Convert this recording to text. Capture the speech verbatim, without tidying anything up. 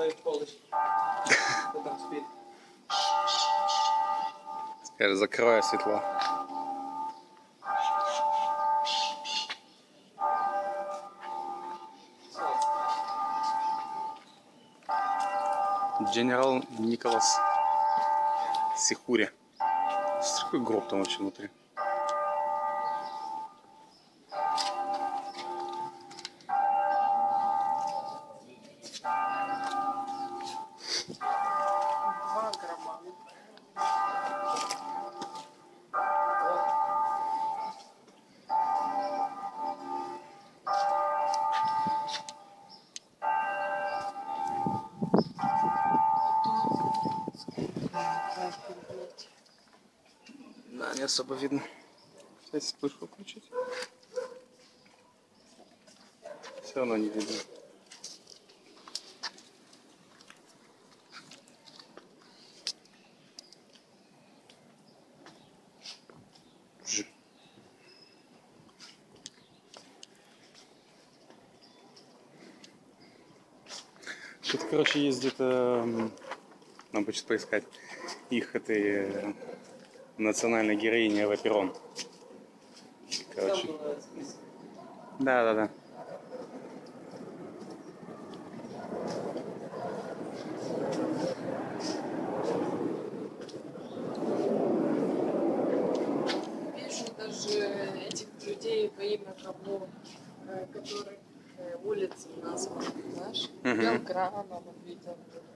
в полочке. Кто там спит? Скажи, закрою світло. Генерал Николас Сихури. Что такой гроб там вообще внутри? Два грамма. Да, не особо видно. Сейчас вспышку включить. Все равно не видно. Ж. Тут, короче, есть где-то, нам хочется поискать их этой национальной героини Эва Перрон. Короче. Да, да, да. Вижу даже этих людей во имя кого, которых улицы названы, знаешь? Мгм. Белграма, вот видел.